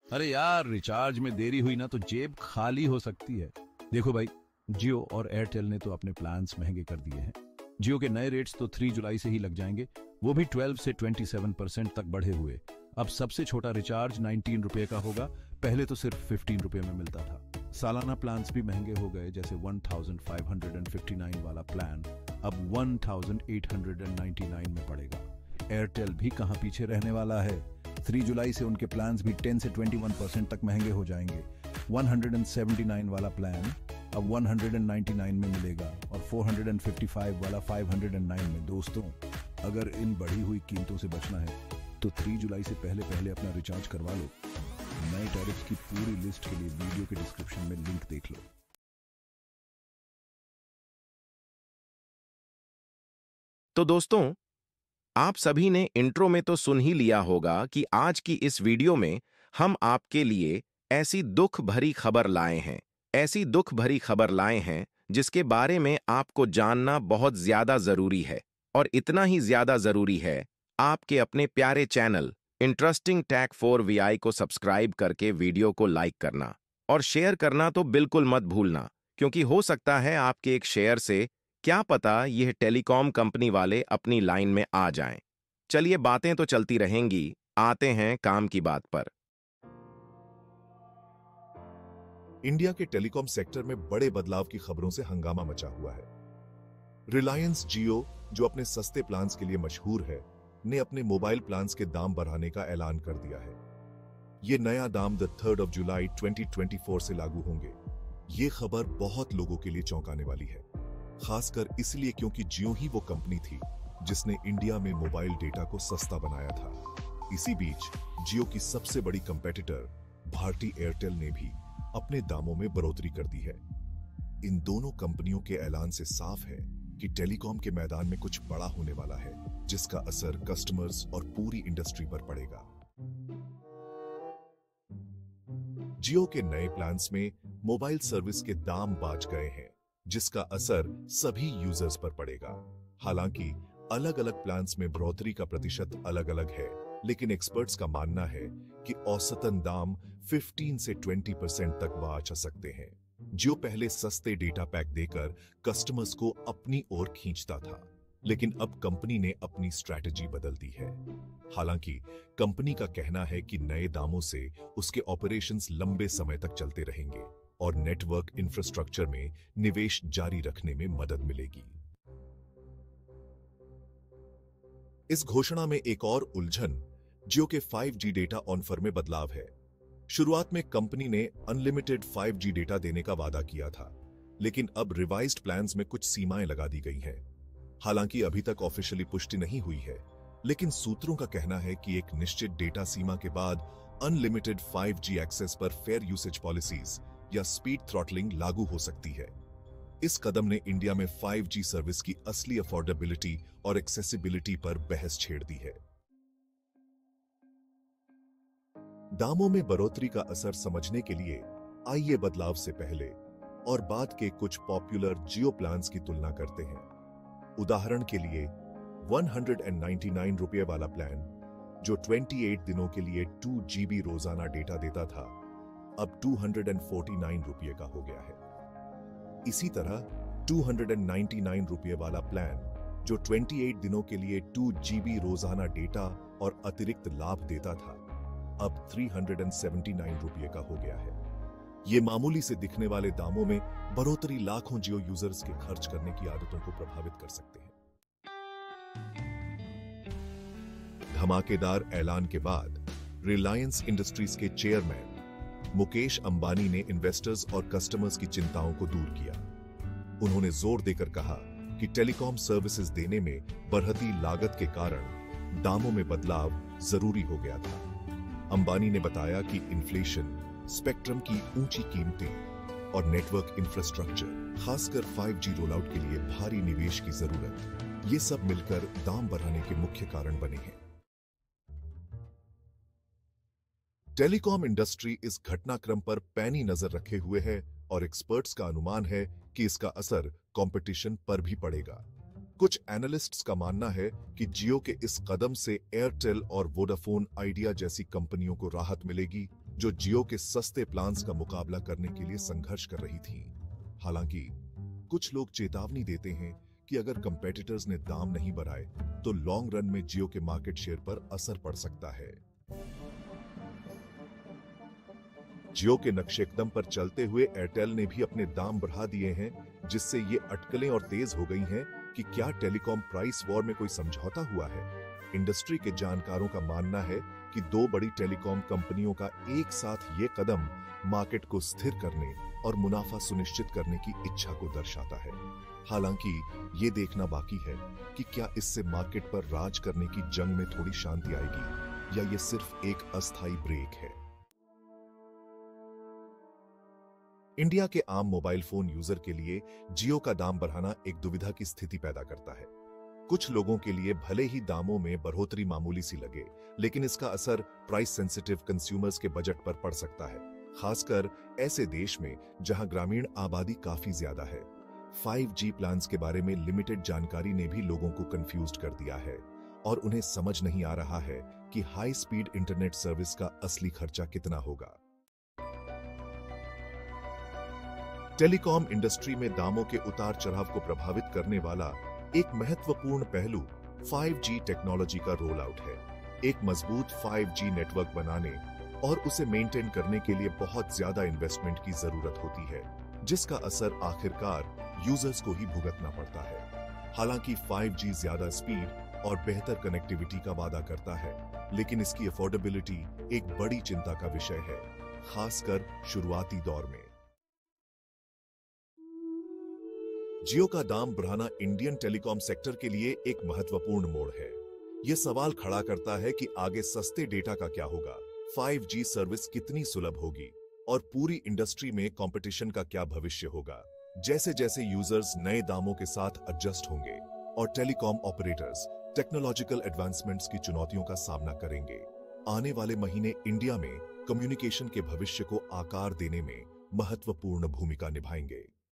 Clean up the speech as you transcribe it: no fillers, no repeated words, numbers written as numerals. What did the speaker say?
अरे यार, रिचार्ज में देरी हुई ना तो जेब खाली हो सकती है। देखो भाई, जियो और एयरटेल ने तो अपने प्लान्स महंगे कर दिए हैं। जियो के नए रेट्स तो 3 जुलाई से ही लग जाएंगे, वो भी 12 से 27% तक बढ़े हुए। अब सबसे छोटा रिचार्ज 19 रुपए का होगा, पहले तो सिर्फ 15 रुपए में मिलता था। सालाना प्लान्स भी महंगे हो गए, जैसे 1559 वाला प्लान अब 1899 में पड़ेगा। एयरटेल भी कहाँ पीछे रहने वाला है। 3 जुलाई से उनके प्लान्स भी 10 से 21% तक महंगे हो जाएंगे। 179 वाला प्लान अब 199 में मिलेगा और 455 वाला 509 में। दोस्तों, अगर इन बढ़ी हुई कीमतों से बचना है तो 3 जुलाई से पहले पहले अपना रिचार्ज करवा लो। नए टैरिफ की पूरी लिस्ट के लिए वीडियो के डिस्क्रिप्शन में लिंक देख लो। तो दोस्तों, आप सभी ने इंट्रो में तो सुन ही लिया होगा कि आज की इस वीडियो में हम आपके लिए ऐसी दुख भरी खबर लाए हैं, जिसके बारे में आपको जानना बहुत ज्यादा जरूरी है। और इतना ही ज्यादा जरूरी है आपके अपने प्यारे channel interesting tech for VI को सब्सक्राइब करके वीडियो को लाइक करना और शेयर करना तो बिल्कुल मत भूलना, क्योंकि हो सकता है आपके एक शेयर से क्या पता यह टेलीकॉम कंपनी वाले अपनी लाइन में आ जाएं। चलिए, बातें तो चलती रहेंगी, आते हैं काम की बात पर। इंडिया के टेलीकॉम सेक्टर में बड़े बदलाव की खबरों से हंगामा मचा हुआ है। रिलायंस जियो, जो अपने सस्ते प्लान्स के लिए मशहूर है, ने अपने मोबाइल प्लान्स के दाम बढ़ाने का ऐलान कर दिया है। ये नया दाम 3 जुलाई 2024 से लागू होंगे। ये खबर बहुत लोगों के लिए चौंकाने वाली है, खासकर इसलिए क्योंकि जियो ही वो कंपनी थी जिसने इंडिया में मोबाइल डेटा को सस्ता बनाया था। इसी बीच जियो की सबसे बड़ी कंपेटिटर भारती एयरटेल ने भी अपने दामों में बढ़ोतरी कर दी है। इन दोनों कंपनियों के ऐलान से साफ है कि टेलीकॉम के मैदान में कुछ बड़ा होने वाला है, जिसका असर कस्टमर्स और पूरी इंडस्ट्री पर पड़ेगा। जियो के नए प्लान्स में मोबाइल सर्विस के दाम बाज गए हैं, जिसका असर सभी यूजर्स पर पड़ेगा। हालांकि अलग अलग प्लान्स में बढ़ोतरी का प्रतिशत अलग अलग है, लेकिन एक्सपर्ट्स का मानना है कि औसतन दाम 15 से 20% तक बाज आ सकते हैं। जियो पहले सस्ते डेटा पैक देकर कस्टमर्स को अपनी ओर खींचता था, लेकिन अब कंपनी ने अपनी स्ट्रैटेजी बदल दी है। हालांकि कंपनी का कहना है कि नए दामों से उसके ऑपरेशंस लंबे समय तक चलते रहेंगे और नेटवर्क इंफ्रास्ट्रक्चर में निवेश जारी रखने में मदद मिलेगी। इस घोषणा में एक और उलझन जियो के 5G डेटा ऑफर में बदलाव है। शुरुआत में कंपनी ने अनलिमिटेड 5G डेटा देने का वादा किया था, लेकिन अब रिवाइज्ड प्लान्स में कुछ सीमाएं लगा दी गई हैं। हालांकि अभी तक ऑफिशियली पुष्टि नहीं हुई है, लेकिन सूत्रों का कहना है कि एक निश्चित डेटा सीमा के बाद अनलिमिटेड 5G एक्सेस पर फेयर यूसेज पॉलिसीज या स्पीड थ्रॉटलिंग लागू हो सकती है। इस कदम ने इंडिया में 5G सर्विस की असली अफोर्डेबिलिटी और एक्सेसिबिलिटी पर बहस छेड़ दी है। दामों में बढ़ोतरी का असर समझने के लिए आइए बदलाव से पहले और बाद के कुछ पॉपुलर जियो प्लान्स की तुलना करते हैं। उदाहरण के लिए 199 रुपये वाला प्लान, जो 28 दिनों के लिए 2 GB रोजाना डेटा देता था, अब 249 रुपये का हो गया है। इसी तरह 299 रुपये वाला प्लान, जो 28 दिनों के लिए 2 GB रोजाना डेटा और अतिरिक्त लाभ देता था, अब 379 रुपये का हो गया है। ये मामूली से दिखने वाले दामों में बढ़ोतरी लाखों जियो यूजर्स के खर्च करने की आदतों को प्रभावित कर सकते हैं। धमाकेदार ऐलान के बाद रिलायंस इंडस्ट्रीज के चेयरमैन मुकेश अंबानी ने इन्वेस्टर्स और कस्टमर्स की चिंताओं को दूर किया। उन्होंने जोर देकर कहा कि टेलीकॉम सर्विसेज देने में बढ़ती लागत के कारण दामों में बदलाव जरूरी हो गया था। अंबानी ने बताया कि इन्फ्लेशन, स्पेक्ट्रम की ऊंची कीमतें और नेटवर्क इंफ्रास्ट्रक्चर, खासकर 5G रोलआउट के लिए भारी निवेश की जरूरत, ये सब मिलकर दाम बढ़ाने के मुख्य कारण बने हैं। टेलीकॉम इंडस्ट्री इस घटनाक्रम पर पैनी नजर रखे हुए है और एक्सपर्ट्स का अनुमान है कि इसका असर कंपटीशन पर भी पड़ेगा। कुछ एनालिस्ट्स का मानना है कि जियो के इस कदम से एयरटेल और वोडाफोन आइडिया जैसी कंपनियों को राहत मिलेगी जो जियो के सस्ते प्लान्स का मुकाबला करने के लिए संघर्ष कर रही थीं। हालांकि कुछ लोग चेतावनी देते हैं कि अगर कंपेटिटर्स ने दाम नहीं बढ़ाए तो लॉन्ग रन में जियो के मार्केट शेयर पर असर पड़ सकता है। जियो के नक्शेकदम पर चलते हुए एयरटेल ने भी अपने दाम बढ़ा दिए हैं, जिससे ये अटकलें और तेज हो गई हैं कि क्या टेलीकॉम प्राइस वॉर में कोई समझौता हुआ है। इंडस्ट्री के जानकारों का मानना है कि दो बड़ी टेलीकॉम कंपनियों का एक साथ ये कदम मार्केट को स्थिर करने और मुनाफा सुनिश्चित करने की इच्छा को दर्शाता है। हालांकि ये देखना बाकी है कि क्या इससे मार्केट पर राज करने की जंग में थोड़ी शांति आएगी या ये सिर्फ एक अस्थायी ब्रेक है। इंडिया के आम मोबाइल फोन यूजर के लिए जियो का दाम बढ़ाना एक दुविधा की स्थिति पैदा करता है। कुछ लोगों के लिए भले ही दामों में बढ़ोतरी मामूली सी लगे, लेकिन इसका असर प्राइस सेंसिटिव कंज्यूमर्स के बजट पर पड़ सकता है, खासकर ऐसे देश में जहां ग्रामीण आबादी काफी ज्यादा है। 5G प्लान्स के बारे में लिमिटेड जानकारी ने भी लोगों को कंफ्यूज्ड कर दिया है और उन्हें समझ नहीं आ रहा है कि हाई स्पीड इंटरनेट सर्विस का असली खर्चा कितना होगा। टेलीकॉम इंडस्ट्री में दामों के उतार चढ़ाव को प्रभावित करने वाला एक महत्वपूर्ण पहलू 5G टेक्नोलॉजी का रोल आउट है। एक मजबूत 5G नेटवर्क बनाने और उसे मेंटेन करने के लिए बहुत ज्यादा इन्वेस्टमेंट की जरूरत होती है, जिसका असर आखिरकार यूजर्स को ही भुगतना पड़ता है। हालांकि 5G ज्यादा स्पीड और बेहतर कनेक्टिविटी का वादा करता है, लेकिन इसकी अफोर्डेबिलिटी एक बड़ी चिंता का विषय है, खासकर शुरुआती दौर में। जियो का दाम बढ़ाना इंडियन टेलीकॉम सेक्टर के लिए एक महत्वपूर्ण मोड़ है। यह सवाल खड़ा करता है कि आगे सस्ते डेटा का क्या होगा, 5G सर्विस कितनी सुलभ होगी और पूरी इंडस्ट्री में कंपटीशन का क्या भविष्य होगा। जैसे जैसे यूजर्स नए दामों के साथ एडजस्ट होंगे और टेलीकॉम ऑपरेटर्स टेक्नोलॉजिकल एडवांसमेंट्स की चुनौतियों का सामना करेंगे, आने वाले महीने इंडिया में कम्युनिकेशन के भविष्य को आकार देने में महत्वपूर्ण भूमिका निभाएंगे।